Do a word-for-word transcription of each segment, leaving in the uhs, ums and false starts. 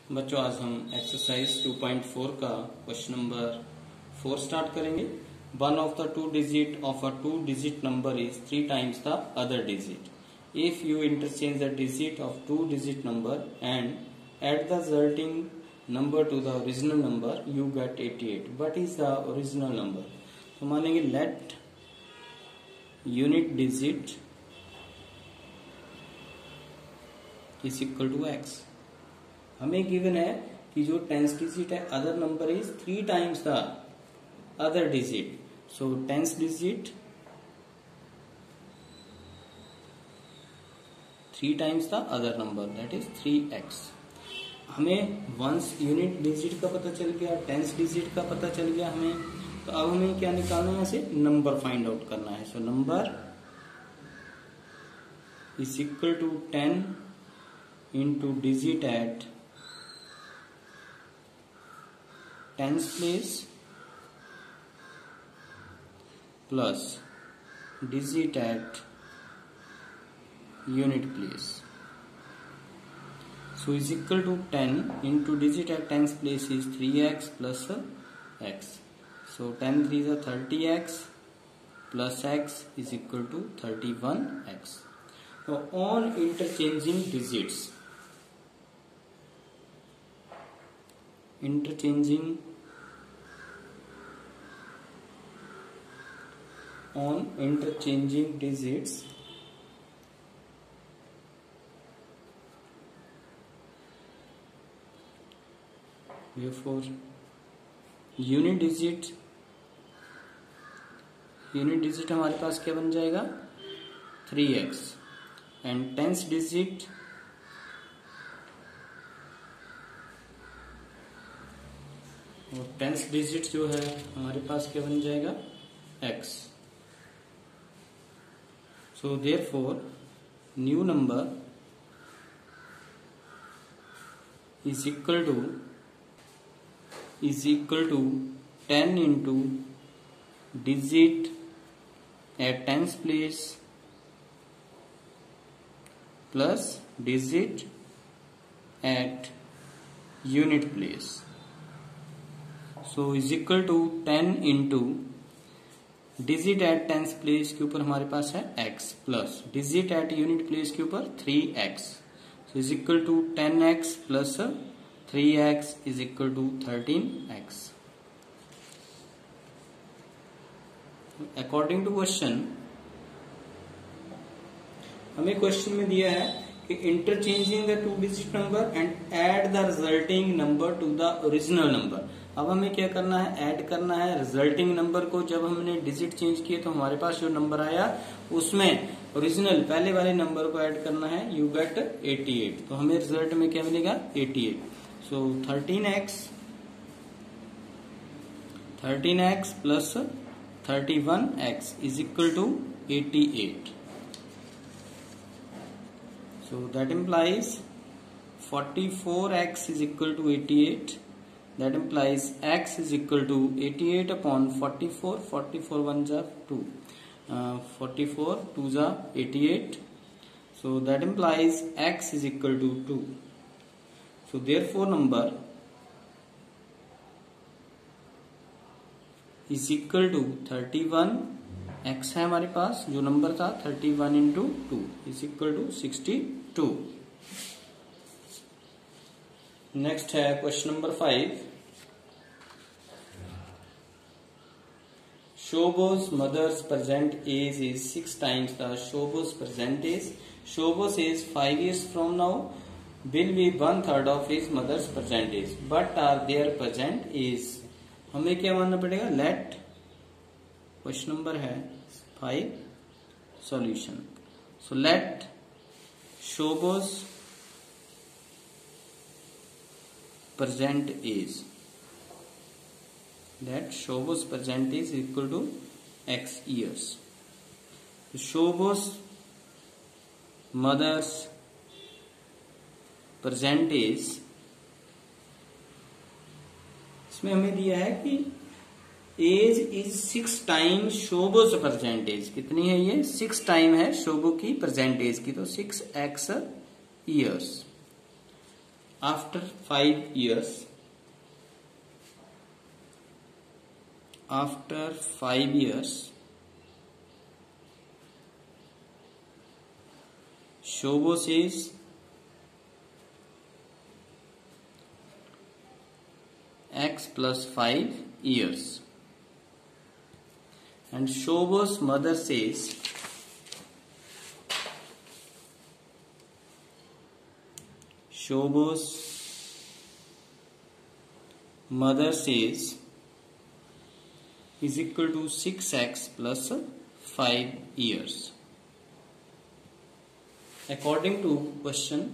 बच्चों आज हम एक्सरसाइज टू पॉइंट फोर का क्वेश्चन नंबर फोर स्टार्ट करेंगे। One of the two digit of a two digit number is three times the other digit. If you interchange the digit of two digit number and add the resulting number to the original number you get eighty eight. What is the original number? तो मानेंगे let unit digit is equal to x. हमें given है कि जो tense digit है other number is three times the other digit. So tens digit three times the other number that is three x. हमें once unit digit का पता चल गया, टेंस डिजिट का पता चल गया हमें। तो अब हमें क्या निकालना है, यहाँ से नंबर फाइंड आउट करना है। So number is equal to ten into digit at tens place plus digit at unit place. So is equal to ten into digit at tens place is three x plus x. So ten three is thirty x plus x is equal to thirty one x. So on interchanging digits, interchanging on interchanging digits therefore unit digit unit digit हमारे पास क्या बन जाएगा, three x and tens digit और tens digit जो है हमारे पास क्या बन जाएगा, x। So therefore new number is equal to is equal to ten into digit at tens place plus digit at unit place. So is equal to ten into digit at tens place के ऊपर हमारे पास है x plus digit at unit place के ऊपर three x. So is equal to ten x plus three x is equal to thirteen x. According to question, हमें question में दिया है कि interchanging the two digit number and add the resulting number to the original number. अब हमें क्या करना है, ऐड करना है रिजल्टिंग नंबर को। जब हमने डिजिट चेंज किए तो हमारे पास जो नंबर आया उसमें ओरिजिनल पहले वाले नंबर को ऐड करना है। You get eighty eight. तो हमें रिजल्ट में क्या मिलेगा, eighty eight. So thirteen x thirteen x plus thirty one x is equal to eighty eight. So that implies forty-four x is equal to eighty-eight. That implies x is equal to eighty-eight upon forty-four. forty-four ones are two. Uh, forty-four twos are eighty-eight. So that implies x is equal to two. So therefore number is equal to thirty-one. x है हमारे पास, जो नंबर था thirty one into two is equal to sixty two. Next है question number five. Shobo's mother's present age is six times the Shobo's present age. Shobo's age five years from now will be one third of his mother's present age. But are their present age. हमें क्या मानना पड़ेगा, let question number है five solution. So let Shobo's present age that Shobo's present age equal to x years. Shobo's mother's present age, इसमें हमें दिया है कि age is six time Shobo's present age. कितनी है ये, सिक्स टाइम है शोबो की प्रेजेंट एज की। तो six x years. after five years after five years Shobo says x plus five years, and Shobo's mother says Shobo's mother says is equal to six x plus five years. According to question,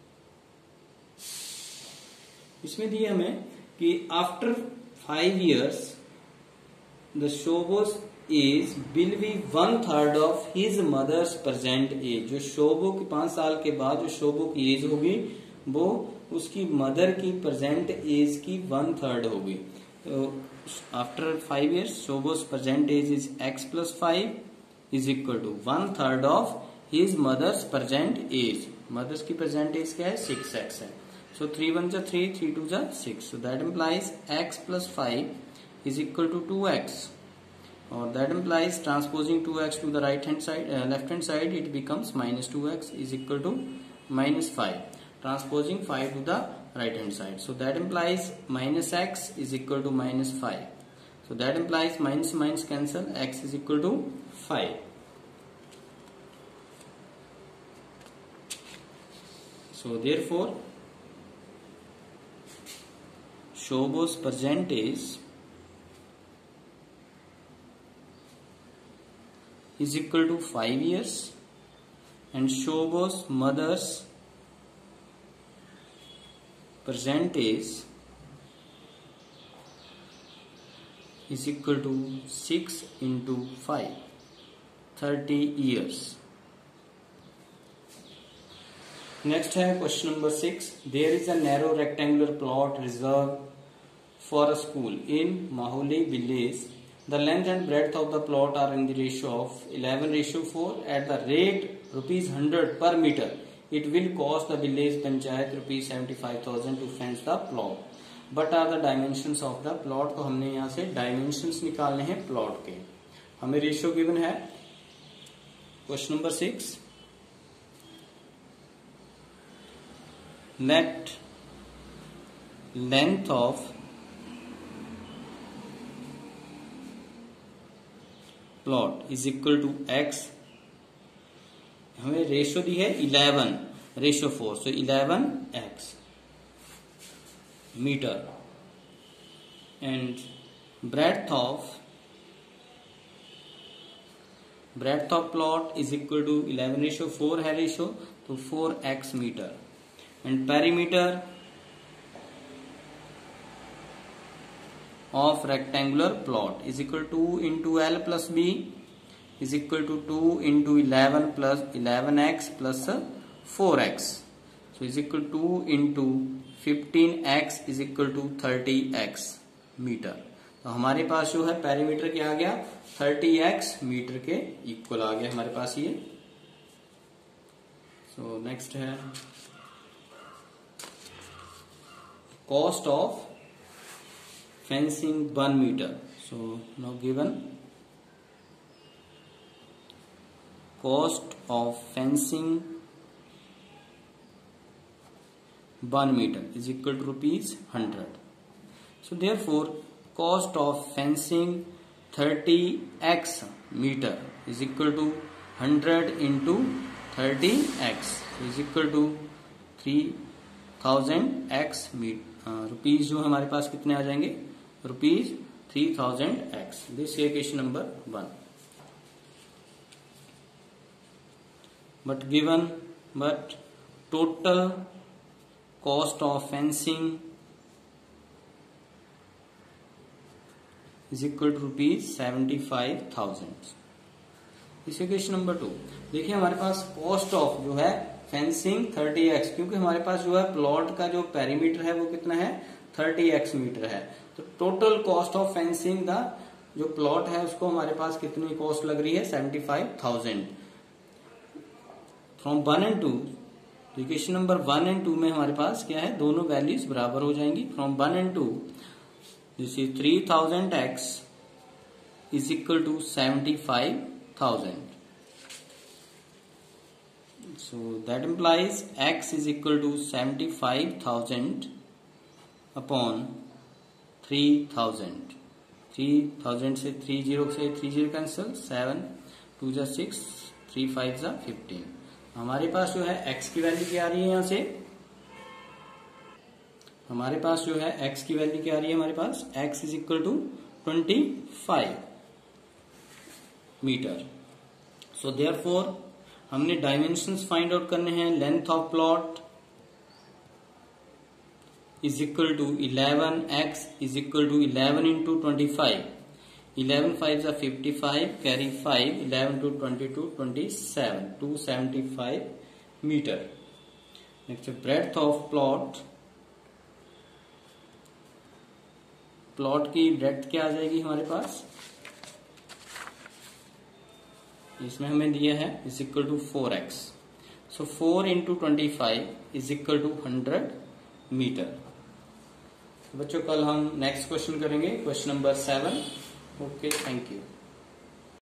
इसमें दिया हमें कि after five years the Shobo's age will be one third of his mother's present age. जो शोबो की पांच साल के बाद जो शोबो की एज होगी वो उसकी मदर की प्रेजेंट एज की वन थर्ड होगी. तो after five years Shobo's present age is x plus five is equal to one third of his mother's present age. Mother's की प्रेजेंट एज क्या है? सिक्स एक्स है. So three one जा three, three two जा six. So that implies x plus five is equal to two x. Or that implies transposing two x to the right hand side, uh, left hand side, it becomes minus two x is equal to minus five. Transposing five to the right hand side. So that implies minus x is equal to minus five. So that implies minus minus cancel, x is equal to five. So therefore Shobo's present age is equal to five years and Shobo's mother's present age is equal to six into five, thirty years. Next है question number six. There is a narrow rectangular plot reserved for a school in Maholi village. The length and breadth of the plot are in the ratio of eleven ratio four. At the rate rupees one hundred per meter, it will cost the village panchayat rupees seventy-five thousand to fence the plot. But are the dimensions of the plot? तो हमने यहाँ से dimensions निकालने हैं plot के. हमें ratio given है. Question number six. Let length of plot is equal to x. हमें रेशो दी है eleven ratio four, so eleven x meter. And breadth of breadth of plot is equal to eleven ratio four है ratio, तो four x meter. And perimeter of rectangular plot is equal to two into L plus B is equal to two into eleven plus eleven x plus four x. So is equal to two into fifteen x is equal to thirty x meter. तो हमारे पास जो है perimeter क्या आ गया? thirty x meter के equal आ गया हमारे पास ये. सो नेक्स्ट है cost of fencing one meter. So now given cost of fencing one meter is equal to rupees one hundred. So therefore cost of fencing thirty x meter is equal to one hundred into thirty x is equal to three thousand x rupees जो हमारे पास कितने आ जाएंगे? Rupees three thousand x. This question number one. But given but total cost of fencing is equal to rupees seventy five thousand. इस question number two देखिए हमारे पास cost of जो है फेंसिंग थर्टी एक्स, क्योंकि हमारे पास जो है प्लॉट का जो पेरीमीटर है वो कितना है? थर्टी एक्स मीटर है. तो total cost of fencing the जो प्लॉट है उसको हमारे पास कितनी कॉस्ट लग रही है? Seventy five thousand. From one and two equation number one and two में हमारे पास क्या है, दोनों वैल्यूज बराबर हो जाएंगी. From one and two this is three thousand x is equal to seventy five thousand. So that implies x is equal to seventy-five thousand upon three thousand. three thousand से three zero से three zero cancel, seven two जा six, three five जा fifteen. हमारे पास जो है x की value क्या आ रही है, यहां से हमारे पास जो है x की वैल्यू क्या आ रही है, हमारे पास x is equal to twenty-five meter. So therefore हमने डायमेंशंस फाइंड आउट करने हैं. Length of plot is equal to eleven, x is equal to eleven into twenty five. Eleven five जा fifty five, carry five, eleven two twenty two, twenty seven, two seventy five meter. Next breadth of plot. Plot की breadth क्या आ जाएगी हमारे पास, इसमें हमें दिया है is equal to four x. So four into twenty five is equal to hundred meter. बच्चों कल हम नेक्स्ट क्वेश्चन करेंगे, question number seven. Okay, thank you.